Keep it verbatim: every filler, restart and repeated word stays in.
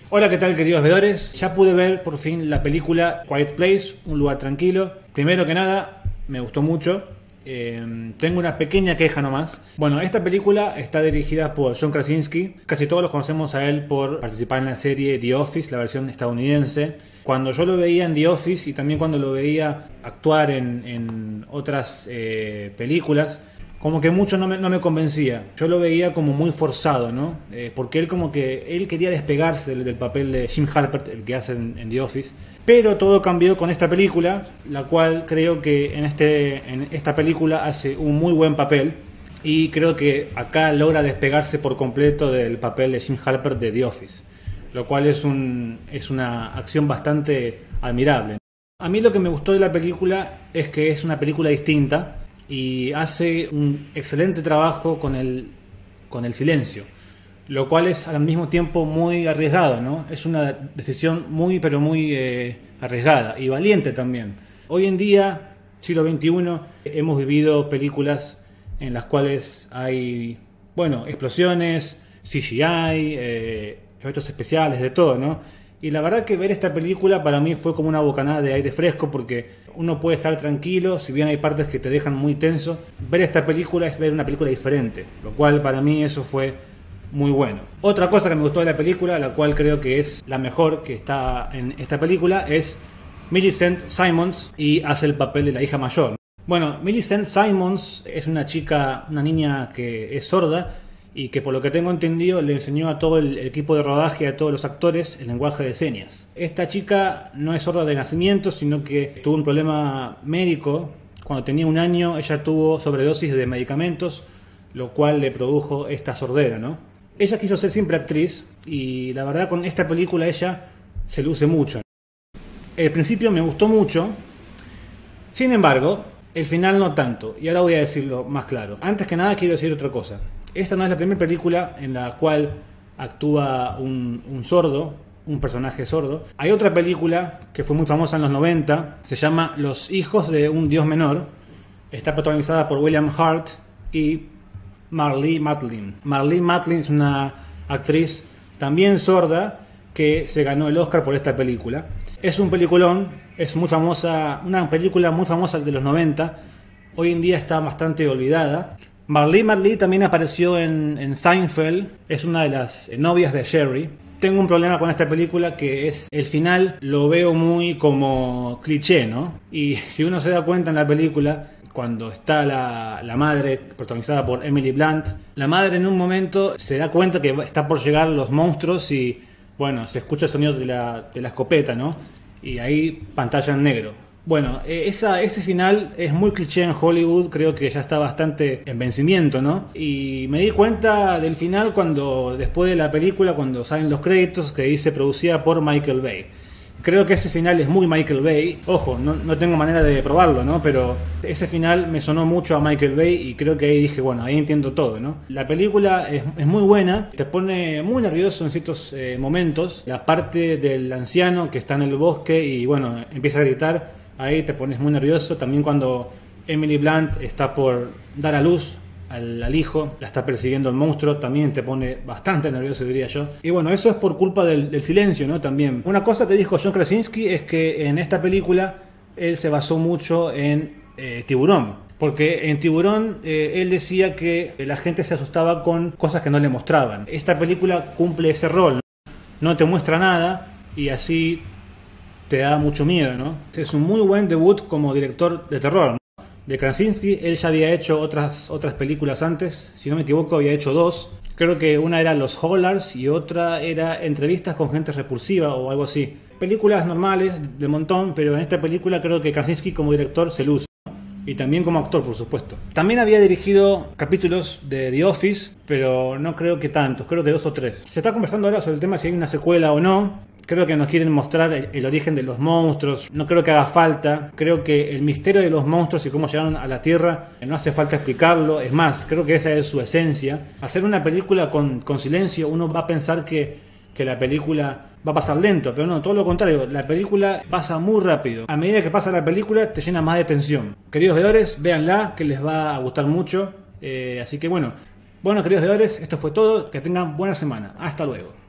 Hola, ¿qué tal, queridos veedores? Ya pude ver por fin la película Quiet Place, un lugar tranquilo. Primero que nada, me gustó mucho. Eh, tengo una pequeña queja nomás. Bueno, esta película está dirigida por John Krasinski. Casi todos los conocemos a él por participar en la serie The Office, la versión estadounidense. Cuando yo lo veía en The Office y también cuando lo veía actuar en, en otras eh, películas, como que mucho no me, no me convencía. Yo lo veía como muy forzado, ¿no? Eh, porque él como que él quería despegarse del, del papel de Jim Halpert, el que hace en, en The Office. Pero todo cambió con esta película, la cual creo que en, este, en esta película hace un muy buen papel. Y creo que acá logra despegarse por completo del papel de Jim Halpert de The Office. Lo cual es, un, es una acción bastante admirable. A mí lo que me gustó de la película es que es una película distinta y hace un excelente trabajo con el, con el silencio, lo cual es al mismo tiempo muy arriesgado, ¿no? Es una decisión muy pero muy eh, arriesgada y valiente también. Hoy en día, siglo veintiuno, hemos vivido películas en las cuales hay, bueno, explosiones, C G I, eh, efectos especiales, de todo, ¿no? Y la verdad que ver esta película para mí fue como una bocanada de aire fresco, porque uno puede estar tranquilo, si bien hay partes que te dejan muy tenso. Ver esta película es ver una película diferente, lo cual para mí eso fue muy bueno. Otra cosa que me gustó de la película, la cual creo que es la mejor que está en esta película, es Millicent Simmonds, y hace el papel de la hija mayor. Bueno, Millicent Simmonds es una chica, una niña que es sorda, y que por lo que tengo entendido le enseñó a todo el equipo de rodaje, a todos los actores, el lenguaje de señas. Esta chica no es sorda de nacimiento, sino que tuvo un problema médico. Cuando tenía un año ella tuvo sobredosis de medicamentos, lo cual le produjo esta sordera, ¿no? Ella quiso ser siempre actriz y la verdad con esta película ella se luce mucho. El principio me gustó mucho, sin embargo, el final no tanto, y ahora voy a decirlo más claro. Antes que nada quiero decir otra cosa. Esta no es la primera película en la cual actúa un, un sordo, un personaje sordo. Hay otra película que fue muy famosa en los noventa, se llama Los hijos de un dios menor. Está protagonizada por William Hurt y Marlee Matlin. Marlee Matlin es una actriz también sorda que se ganó el Oscar por esta película. Es un peliculón, es muy famosa, una película muy famosa de los noventa. Hoy en día está bastante olvidada. Marlee Matlin también apareció en, en Seinfeld, es una de las novias de Jerry. Tengo un problema con esta película, que es el final lo veo muy como cliché, ¿no? Y si uno se da cuenta en la película, cuando está la, la madre, protagonizada por Emily Blunt, la madre en un momento se da cuenta que está por llegar los monstruos y, bueno, se escucha el sonido de la, de la escopeta, ¿no? Y ahí pantalla en negro. Bueno, esa, ese final es muy cliché en Hollywood, creo que ya está bastante en vencimiento, ¿no? Y me di cuenta del final cuando, después de la película, cuando salen los créditos, que dice producida por Michael Bay. Creo que ese final es muy Michael Bay. Ojo, no, no tengo manera de probarlo, ¿no? Pero ese final me sonó mucho a Michael Bay y creo que ahí dije, bueno, ahí entiendo todo, ¿no? La película es, es muy buena, te pone muy nervioso en ciertos eh, momentos. La parte del anciano que está en el bosque y, bueno, empieza a gritar, ahí te pones muy nervioso. También cuando Emily Blunt está por dar a luz al, al hijo, la está persiguiendo el monstruo, también te pone bastante nervioso, diría yo. Y bueno, eso es por culpa del, del silencio, ¿no? También. Una cosa que dijo John Krasinski es que en esta película él se basó mucho en eh, Tiburón. Porque en Tiburón eh, él decía que la gente se asustaba con cosas que no le mostraban. Esta película cumple ese rol, ¿no? No te muestra nada y así te da mucho miedo, ¿no? Es un muy buen debut como director de terror, ¿no? De Krasinski. Él ya había hecho otras, otras películas antes, si no me equivoco había hecho dos. Creo que una era Los Hollars y otra era Entrevistas con gente repulsiva o algo así. Películas normales, de montón, pero en esta película creo que Krasinski como director se luce, ¿no? Y también como actor, por supuesto. También había dirigido capítulos de The Office, pero no creo que tantos, creo que dos o tres. Se está conversando ahora sobre el tema si hay una secuela o no. Creo que nos quieren mostrar el, el origen de los monstruos. No creo que haga falta. Creo que el misterio de los monstruos y cómo llegaron a la Tierra no hace falta explicarlo. Es más, creo que esa es su esencia. Hacer una película con, con silencio, uno va a pensar que, que la película va a pasar lento, pero no, todo lo contrario. La película pasa muy rápido. A medida que pasa la película te llena más de tensión. Queridos veedores, véanla, que les va a gustar mucho. Eh, así que bueno, bueno, queridos veedores, esto fue todo. Que tengan buena semana. Hasta luego.